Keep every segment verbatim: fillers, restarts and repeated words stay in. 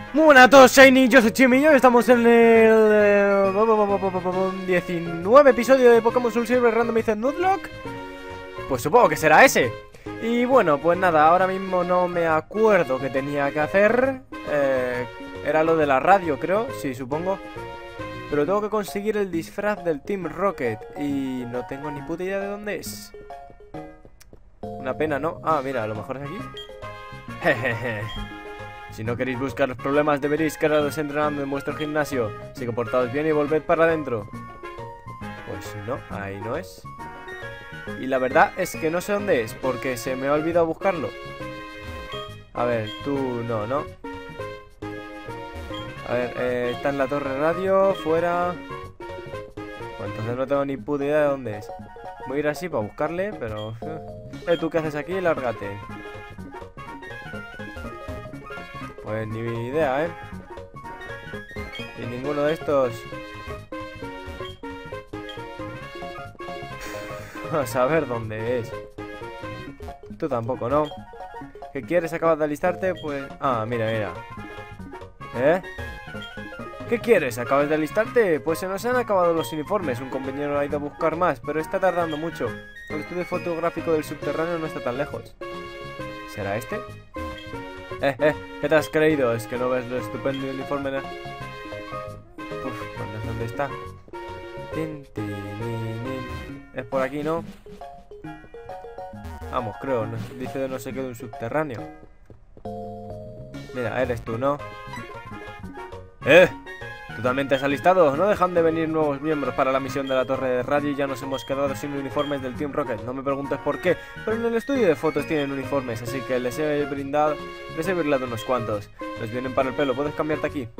Muy buenas a todos, Shiny, yo soy Chimi y hoy estamos en el eh, diecinueve episodio de Pokémon Soul Silver Randomized Nuzlocke. Pues supongo que será ese. Y bueno, pues nada, ahora mismo no me acuerdo qué tenía que hacer. eh, Era lo de la radio, creo, sí, supongo. Pero tengo que conseguir el disfraz del Team Rocket y no tengo ni puta idea de dónde es. Una pena, ¿no? Ah, mira, a lo mejor es aquí. Jejeje. Si no queréis buscar los problemas, deberéis quedaros entrenando en vuestro gimnasio. Así que portaos bien y volved para adentro. Pues no, ahí no es. Y la verdad es que no sé dónde es, porque se me ha olvidado buscarlo. A ver, tú no, ¿no? A ver, eh, está en la torre radio, fuera. Pues entonces no tengo ni puta idea de dónde es. Voy a ir así para buscarle, pero... Eh, ¿tú qué haces aquí? Lárgate. Pues ni idea, ¿eh? Y ninguno de estos... A saber dónde es. Tú tampoco, ¿no? ¿Qué quieres? ¿Acabas de alistarte? Pues... Ah, mira, mira. ¿Eh? ¿Qué quieres? ¿Acabas de alistarte? Pues se nos han acabado los uniformes. Un compañero ha ido a buscar más, pero está tardando mucho. El estudio fotográfico del subterráneo no está tan lejos. ¿Será este? Eh, eh, ¿qué te has creído? ¿Es que no ves lo estupendo uniforme? Uf, ¿dónde, ¿dónde está? Tin, tin, tin, tin. Es por aquí, ¿no? Vamos, creo, no, dice de no sé qué de un subterráneo. Mira, eres tú, ¿no? ¡Eh! ¿Tú también te has alistado? No dejan de venir nuevos miembros para la misión de la torre de radio y ya nos hemos quedado sin uniformes del Team Rocket. No me preguntes por qué, pero en el estudio de fotos tienen uniformes, así que les he brindado, les he brindado unos cuantos. Les vienen para el pelo, ¿puedes cambiarte aquí?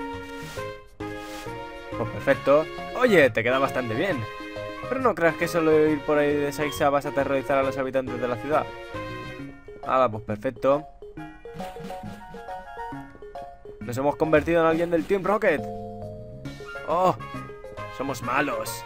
Pues perfecto. Oye, te queda bastante bien. Pero no creas que solo ir por ahí de Saixa vas a aterrorizar a los habitantes de la ciudad. Ah, pues perfecto. Nos hemos convertido en alguien del Team Rocket. ¡Oh! Somos malos.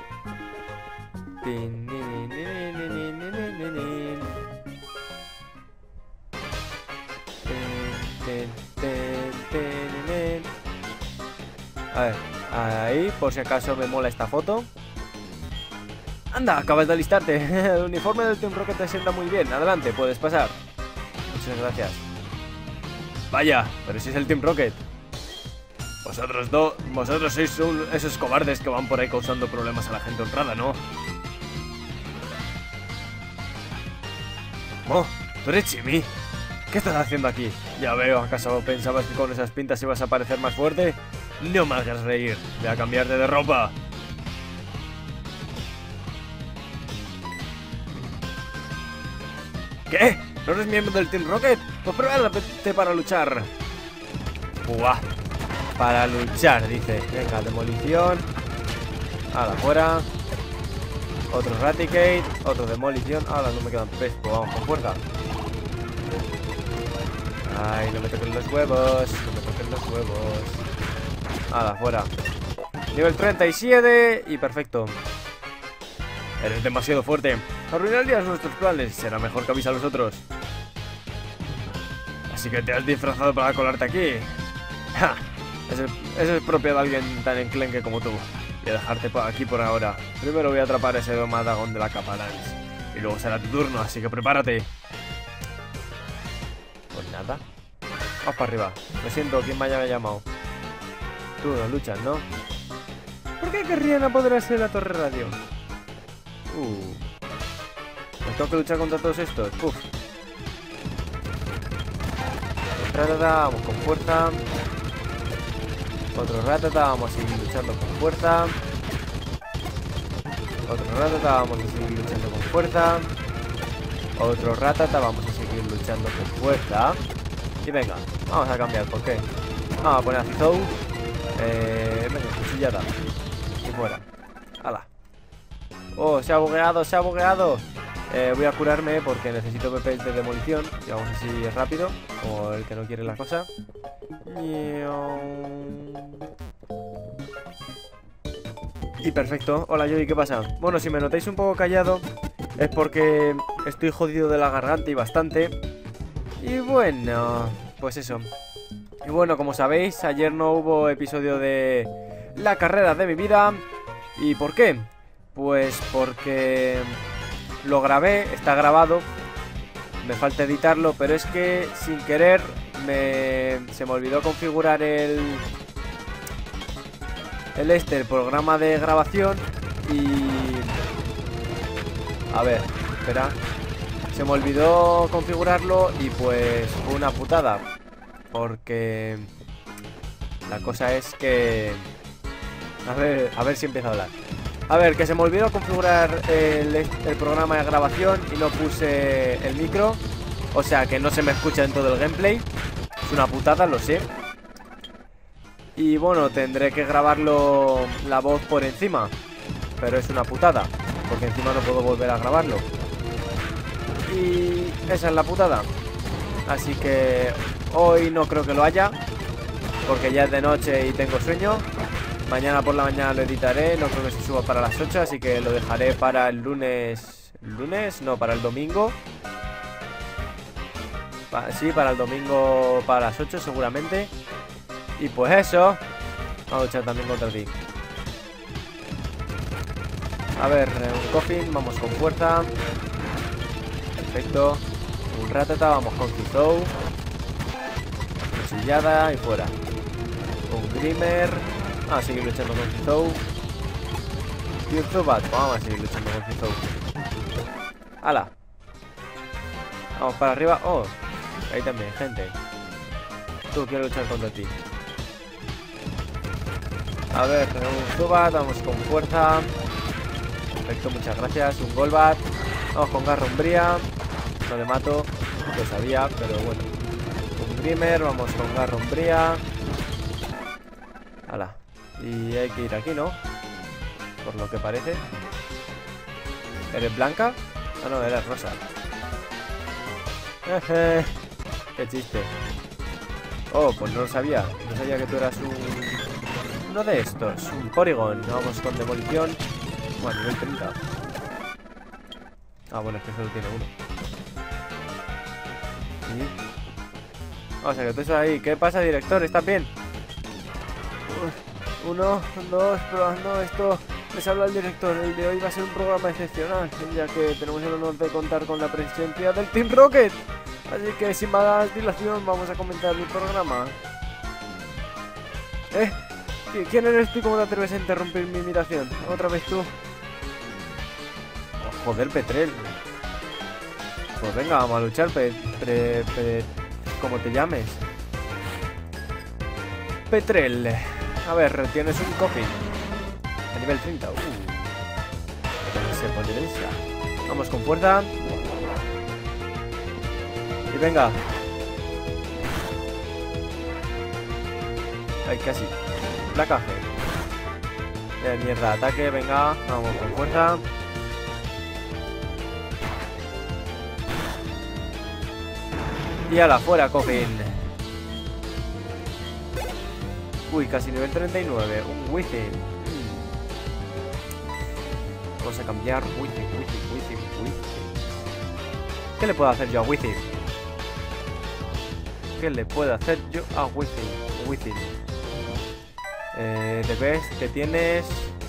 A ver, ahí, por si acaso me mola esta foto. Anda, acabas de alistarte. El uniforme del Team Rocket te sienta muy bien. Adelante, puedes pasar. Muchas gracias. Vaya, pero si es el Team Rocket. Vosotros dos, vosotros sois un, esos cobardes que van por ahí causando problemas a la gente honrada, ¿no? Oh, tú eres Chimi. ¿Qué estás haciendo aquí? Ya veo, ¿acaso pensabas que con esas pintas ibas a parecer más fuerte? No me hagas reír, voy a cambiarte de ropa. ¿Qué? ¿No eres miembro del Team Rocket? Pues prepárate para luchar. Buah. Para luchar, dice. Venga, demolición. Ahora, fuera. Otro Raticate. Otro demolición. Ahora no me quedan tres. Pues vamos con fuerza. Ay, no me toquen los huevos. No me toquen los huevos. Ahora, fuera. Nivel treinta y siete. Y perfecto. Eres demasiado fuerte. Arruinarías nuestros planes. Será mejor que avise a los otros. Así que te has disfrazado para colarte aquí. ¡Ja! Eso es, es propio de alguien tan enclenque como tú. Voy a dejarte por aquí por ahora. Primero voy a atrapar a ese domadagón de la capa Lance. Y luego será tu turno, así que prepárate. Pues nada. Vamos para arriba. Lo siento, quien me haya llamado. Tú no luchas, ¿no? ¿Por qué querrían apoderarse de la torre radio? Uh. ¿Me tengo que luchar contra todos estos? Uf. Ratata, vamos con fuerza. Otro ratata, vamos a seguir luchando con fuerza. Otro ratata, vamos a seguir luchando con fuerza. Otro ratata, vamos a seguir luchando con fuerza. Y venga, vamos a cambiar, ¿por qué? Vamos a poner a Cizou. Eh, venga, cuchillada. Y fuera. ¡Hala! Oh, se ha bugueado, se ha bugueado. Eh, voy a curarme porque necesito P Ps de demolición. Y vamos así rápido, como el que no quiere la cosa. Y perfecto. Hola, Joey, ¿qué pasa? Bueno, si me notáis un poco callado es porque estoy jodido de la garganta y bastante. Y bueno, pues eso. Y bueno, como sabéis, ayer no hubo episodio de la carrera de mi vida. ¿Y por qué? Pues porque lo grabé, está grabado, me falta editarlo, pero es que sin querer me, se me olvidó configurar el, el este, el programa de grabación y... A ver, espera. Se me olvidó configurarlo y pues fue una putada. Porque la cosa es que... A ver, a ver si empiezo a hablar. A ver, que se me olvidó configurar el, el programa de grabación y no puse el micro. O sea que no se me escucha en todo el gameplay. Es una putada, lo sé. Y bueno, tendré que grabarlo la voz por encima. Pero es una putada, porque encima no puedo volver a grabarlo. Y esa es la putada. Así que hoy no creo que lo haya, porque ya es de noche y tengo sueño. Mañana por la mañana lo editaré. No creo que se suba para las ocho, así que lo dejaré para el lunes. ¿Lunes? No, para el domingo. Pa sí, para el domingo para las ocho seguramente. Y pues eso. Vamos a luchar también contra ti. A ver, un coffin, vamos con fuerza. Perfecto. Un ratata, vamos con Kizou. Cuchillada y fuera. Un Grimer. Vamos a seguir luchando con Kizou. Y un Zubat, vamos a seguir luchando con Kizou. ¡Hala! Vamos para arriba. Oh, ahí también, gente. Tú, quiero luchar contra ti. A ver, un Zubat, vamos con fuerza. Perfecto, muchas gracias. Un Golbat. Vamos con Garra Umbría. No le mato, lo sabía, pero bueno. Un Grimer, vamos con Garra Umbría. Hala. Y hay que ir aquí, ¿no? Por lo que parece. ¿Eres blanca? Ah, no, eres rosa. Jeje. Qué chiste. Oh, pues no lo sabía. No sabía que tú eras un... uno de estos. Un Porygon. Vamos con demolición. Bueno, nivel treinta. Ah, bueno, es que solo tiene uno. ¿Sí? O sea, que tú estás ahí. ¿Qué pasa, director? ¿Estás bien? Uh, uno, dos, probando esto. Les habla el director. El de hoy va a ser un programa excepcional, ya que tenemos el honor de contar con la presencia del Team Rocket. Así que sin más dilación vamos a comentar el programa. ¿Eh? ¿Quién eres tú y cómo te atreves a interrumpir mi imitación? ¿Otra vez tú? Oh, joder, Petrel. Pues venga, vamos a luchar, pe, pre, pre, como te llames. Petrel. A ver, tienes un coffin. A nivel treinta. Uh. Se potencia. Vamos con fuerza. Y venga. Ay, casi. Placaje. Eh, mierda, ataque, venga. Vamos con fuerza. Y a la fuera, coffin. Uy, casi nivel treinta y nueve. Un Within. Vamos a cambiar. Within, Within, Within, Within. ¿Qué le puedo hacer yo a Within? ¿Qué le puedo hacer yo a Within? Within. Eh, te ves que tienes...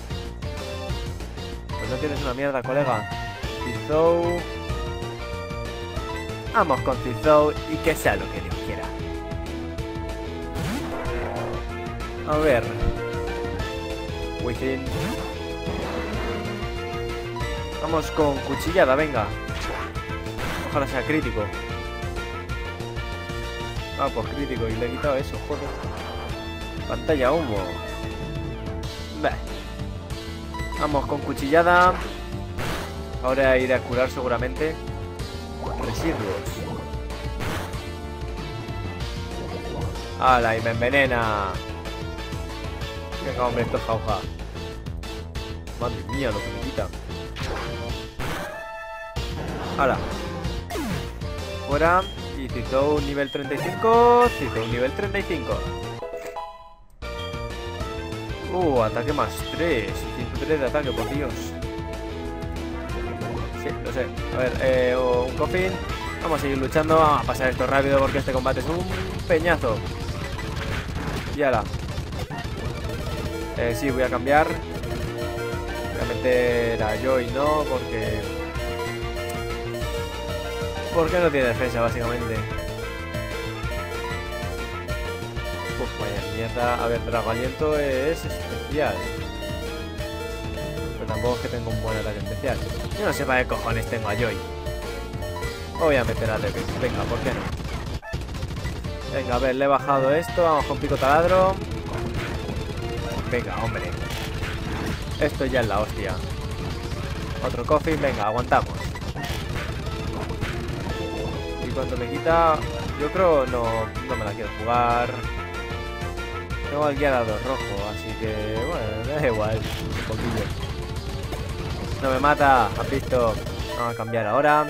Pues no tienes una mierda, colega. Kizou. Vamos con Kizou y que sea lo que Dios quiera. A ver. Within. Vamos con cuchillada, venga. Ojalá sea crítico. Ah, pues crítico. Y le he quitado eso, joder. Pantalla humo. Bah. Vamos con cuchillada. Ahora iré a curar seguramente. Residuos. ¡Hala! Y me envenena. Venga, hombre, esto es jauja. Madre mía, lo que me quita. ¡Hala! Fuera. Y Kizou nivel treinta y cinco. Kizou nivel treinta y cinco. Uh, ataque más tres. ciento tres de ataque, por Dios. Sí, lo sé. A ver, eh, un coffin. Vamos a seguir luchando. Vamos a pasar esto rápido porque este combate es un peñazo. Y ala. Eh, sí, voy a cambiar. Voy a meter a Joy, no, porque... Porque no tiene defensa, básicamente. Uf, vaya mierda. A ver, Drago Aliento es especial. Pero tampoco es que tenga un buen ataque especial. Yo no sé para qué cojones tengo a Joy. Voy a meter a Levis. Venga, ¿por qué no? Venga, a ver, le he bajado esto. Vamos con pico taladro. Venga, hombre. Esto ya es la hostia. Otro coffee, venga, aguantamos. Y cuando me quita... Yo creo no, no me la quiero jugar. Tengo el guiador rojo, así que... Bueno, da igual. Un poquillo. No me mata, has visto. Vamos a cambiar ahora.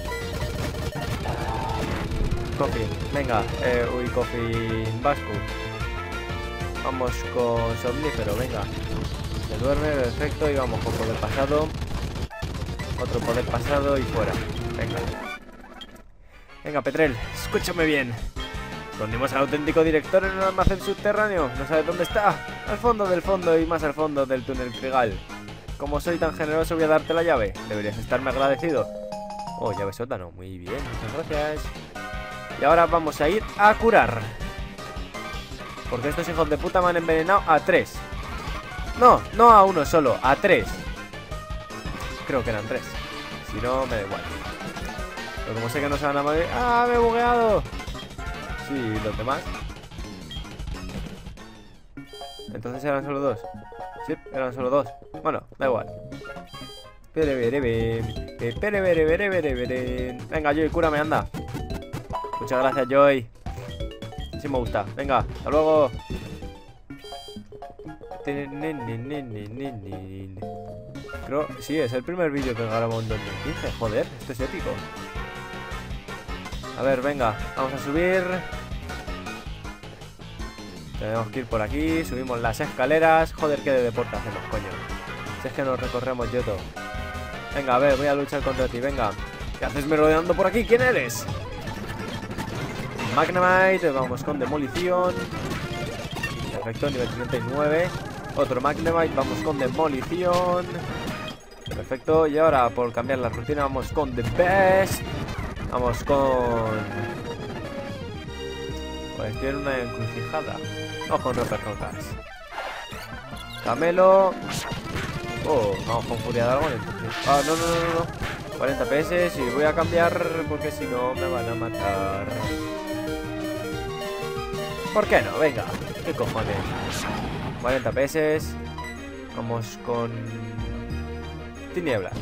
Coffee, venga. Eh, uy, Coffee Vasco. Vamos con Somnífero, venga. Se duerme, perfecto. Y vamos con poder pasado. Otro poder pasado y fuera. Venga. Venga, Petrel, escúchame bien. Escondimos al auténtico director en un almacén subterráneo. No sabes dónde está. Al fondo del fondo y más al fondo del túnel Frigal. Como soy tan generoso, voy a darte la llave. Deberías estarme agradecido. Oh, llave sótano. Muy bien, muchas gracias. Y ahora vamos a ir a curar. Porque estos hijos de puta me han envenenado a tres. No, no a uno solo, a tres. Creo que eran tres. Si no, me da igual. Pero como sé que no se van a morir... ¡Ah, me he bugueado! Sí, los demás. Entonces eran solo dos. Sí, eran solo dos. Bueno, da igual. Venga, Joy, cúrame, anda. Muchas gracias, Joy. Sí me gusta. Venga, hasta luego. Creo, sí, es el primer vídeo que grabamos en dos mil quince. Joder, esto es épico. A ver, venga, vamos a subir. Tenemos que ir por aquí. Subimos las escaleras. Joder, qué de deporte hacemos, coño. Si es que nos recorremos yo todo. Venga, a ver, voy a luchar contra ti, venga. ¿Qué haces merodeando por aquí? ¿Quién eres? Magnemite, vamos con demolición. Perfecto, nivel treinta y nueve. Otro Magnemite, vamos con demolición. Perfecto, y ahora por cambiar la rutina vamos con The Best. Vamos con... Pues tiene una encrucijada. Vamos con Roper Rocas. Camelo. Oh, vamos con Furia Dragón. Ah, no, no, no, no. cuarenta P S y voy a cambiar porque si no me van a matar. ¿Por qué no? Venga, ¿qué cojones? cuarenta P S. Vamos con... Tinieblas.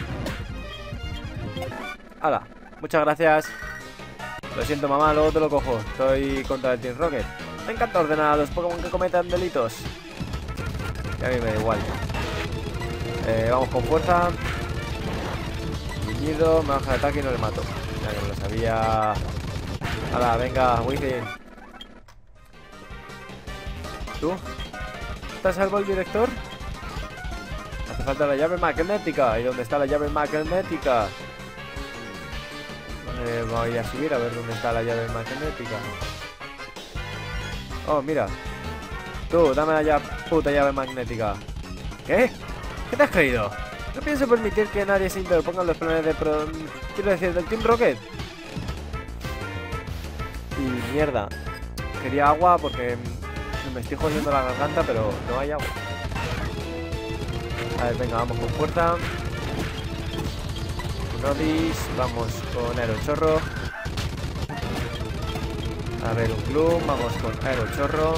¡Hala! Muchas gracias. Lo siento, mamá, luego te lo cojo. Estoy contra el Team Rocket. Me encanta ordenar a los Pokémon que cometan delitos. Y a mí me da igual. Eh, vamos con fuerza. Viñido, me baja el ataque y no le mato. Ya que no lo sabía. ¡Hala! Venga, Wizzing. ¿Tú? ¿Estás salvo el director? Hace falta la llave magnética. ¿Y dónde está la llave magnética? Eh, voy a subir a ver dónde está la llave magnética. Oh, mira. Tú, dame la llave, puta llave magnética. ¿Qué? ¿Qué te has creído? No pienso permitir que nadie se interponga en los planes de pro... Quiero decir, del Team Rocket. Y mierda. Quería agua porque me estoy jodiendo la garganta, pero no hay agua. A ver, venga, vamos con fuerza. Nodis, vamos con Aerochorro. A ver, un Gloom, vamos con Aerochorro.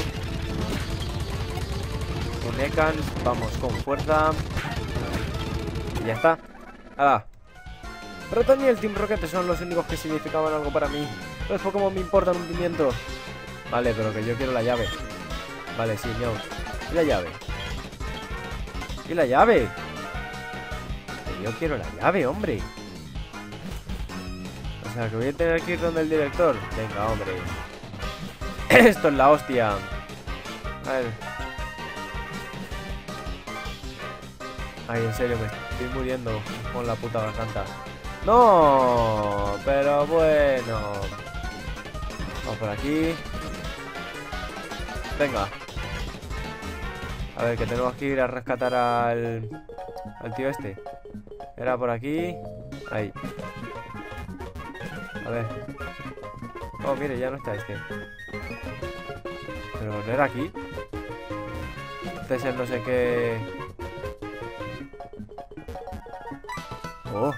Un Ekans, vamos con fuerza. Y ya está. ¡Hala! Proton y el Team Rocket son los únicos que significaban algo para mí. Los Pokémon me importan un pimiento. Vale, pero que yo quiero la llave. Vale, sí, no. ¿Y la llave? ¿Y la llave? Que yo quiero la llave, hombre. O sea, que voy a tener que ir donde el director. Venga, hombre. Esto es la hostia. A ver. Ay, en serio, me estoy muriendo con la puta garganta. No, pero bueno. Vamos por aquí. Venga. A ver, que tenemos que ir a rescatar al... al tío este. Era por aquí. Ahí. A ver. Oh, mire, ya no está este. Pero no era aquí. Entonces no sé qué... Oh.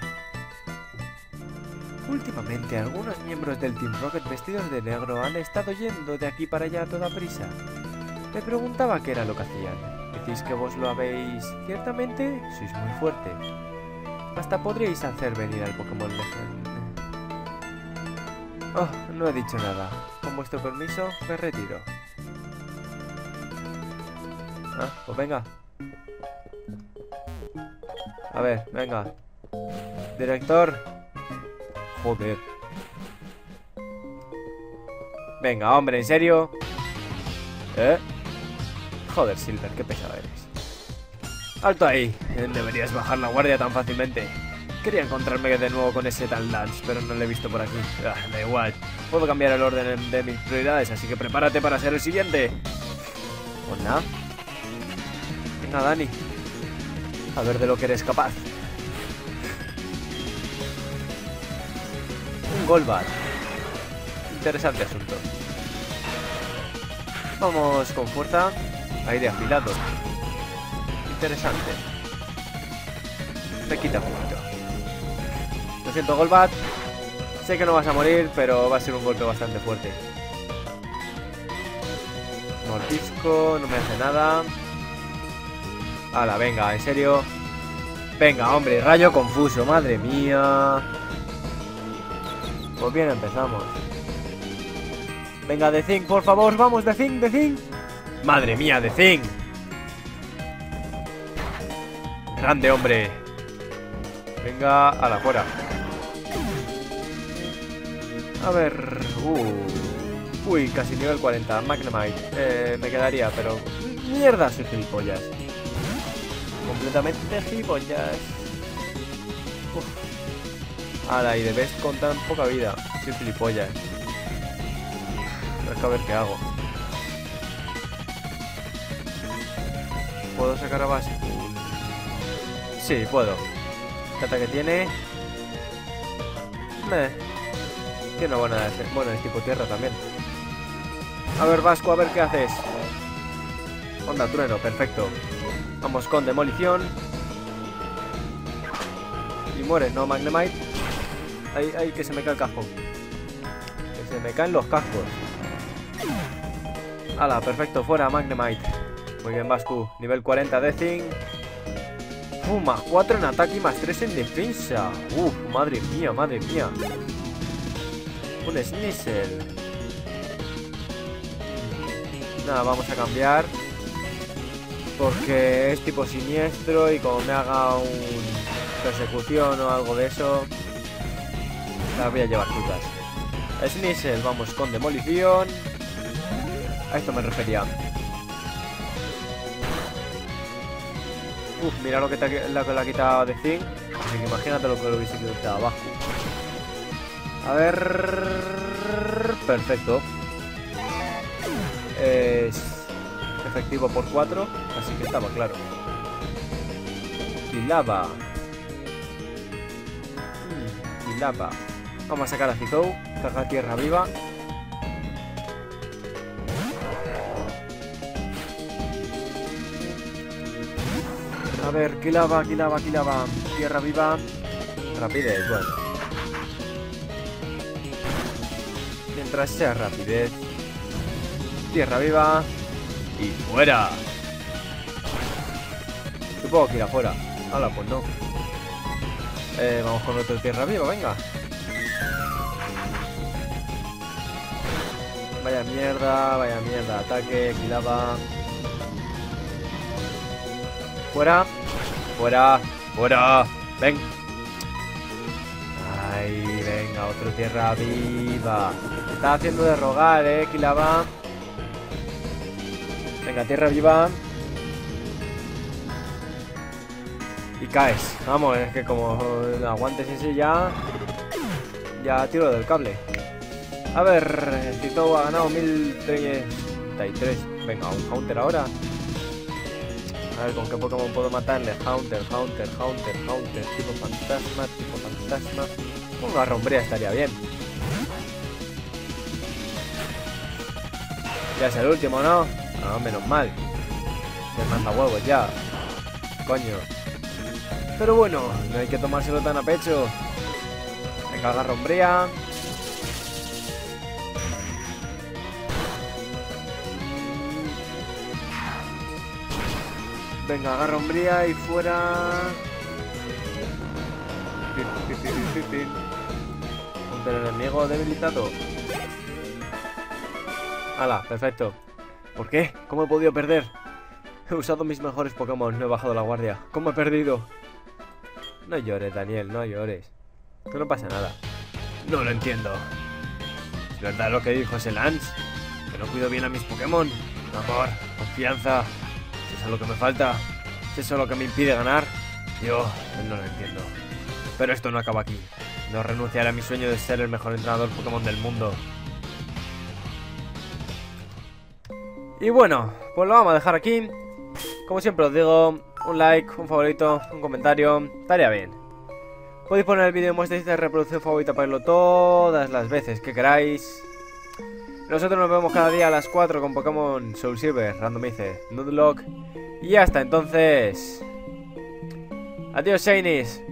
Últimamente algunos miembros del Team Rocket vestidos de negro han estado yendo de aquí para allá a toda prisa. Me preguntaba qué era lo que hacían. ¿Decís que vos lo habéis? Ciertamente, sois muy fuerte. Hasta podríais hacer venir al Pokémon Legend. Oh, no he dicho nada. Con vuestro permiso, me retiro. Ah, pues venga. A ver, venga. Director. Joder. Venga, hombre, ¿en serio? ¿Eh? Joder, Silver, qué pesado eres. ¡Alto ahí! Deberías bajar la guardia tan fácilmente. Quería encontrarme de nuevo con ese tal Lance, pero no lo he visto por aquí. Ah, da igual. Puedo cambiar el orden de mis prioridades, así que prepárate para ser el siguiente. Pues nada. Venga, Dani. A ver de lo que eres capaz. Un Golbat. Interesante asunto. Vamos con fuerza. Aire afilado. Interesante. Me quita punto. Lo siento, Golbat. Sé que no vas a morir, pero va a ser un golpe bastante fuerte. Mordisco, no me hace nada. Hala, venga, en serio. Venga, hombre, rayo confuso, madre mía. Pues bien, empezamos. Venga, The Thing, por favor, vamos, The Thing, The Thing. Madre mía, The Thing. Grande, hombre. Venga, a la fuera. A ver. Uh. Uy, casi nivel cuarenta. Magnemite. Eh, me quedaría, pero... Mierda, soy gilipollas. Completamente gilipollas. Uf. Ala, y de Best con tan poca vida. Soy gilipollas. A ver qué hago. ¿Puedo sacar a Bascu? Sí, puedo. ¿Qué ataque tiene? Meh. Tiene una buena defensa. Bueno, es tipo tierra también. A ver, Vasco, a ver qué haces. Onda trueno, perfecto. Vamos con demolición. Y mueres, ¿no, Magnemite? Ahí, ahí, que se me cae el casco. Que se me caen los cascos. Hala, perfecto, fuera, Magnemite. Muy bien, Vasco. Nivel cuarenta de Thing. Uh, más cuatro en ataque y más tres en defensa. Uf, madre mía, madre mía. Un Sneasel. Nada, vamos a cambiar. Porque es tipo siniestro y como me haga un persecución o algo de eso, la voy a llevar frutas. Sneasel, vamos con demolición. A esto me refería. Uf, mira lo que, te, lo que le ha quitado de Thing. Así que imagínate lo que lo hubiese quitado abajo. A ver... Perfecto. Es efectivo por cuatro, así que estaba claro. Y lava. Hmm, y lava. Vamos a sacar a Zizou, carga tierra viva. A ver, Kilava, Kilava, Kilava. Tierra viva. Rapidez, bueno. Mientras sea rapidez. Tierra viva. Y fuera. Supongo que ir afuera. Hala, pues no. Eh, vamos con otro tierra viva, venga. Vaya mierda, vaya mierda. Ataque, Kilava. Fuera. Fuera. Fuera. Ven. Ay, venga, otro tierra viva. Me está haciendo de rogar, eh, Kilava. Venga, tierra viva. Y caes. Vamos, es que como aguantes ese ya... Ya tiro del cable. A ver, Zizou ha ganado mil treinta y tres. Venga, un Haunter ahora. A ver, ¿con qué Pokémon puedo matarle? Haunter, Haunter, Haunter, Haunter. Tipo fantasma, tipo fantasma. Un Garrombría estaría bien. Ya es el último, ¿no? No, menos mal. Me manda huevos ya. Coño. Pero bueno, no hay que tomárselo tan a pecho. Venga, Garrombría. Venga, Garrombría y fuera. Un enemigo debilitado. ¡Hala! Perfecto. ¿Por qué? ¿Cómo he podido perder? He usado mis mejores Pokémon, no he bajado la guardia. ¿Cómo he perdido? No llores, Daniel, no llores. Que no pasa nada. No lo entiendo. ¿Es verdad lo que dijo ese Lance? ¿Que no cuido bien a mis Pokémon? Amor, confianza. ¿Es eso lo que me falta? ¿Es eso lo que me impide ganar? Yo no lo entiendo. Pero esto no acaba aquí. No renunciaré a mi sueño de ser el mejor entrenador Pokémon del mundo. Y bueno, pues lo vamos a dejar aquí. Como siempre os digo, un like, un favorito, un comentario, estaría bien. Podéis poner el vídeo en vuestra lista de reproducción favorita para verlo todas las veces que queráis. Nosotros nos vemos cada día a las cuatro con Pokémon Soul Silver, Randomize, Nuzlocke. Y hasta entonces... Adiós, Shinies.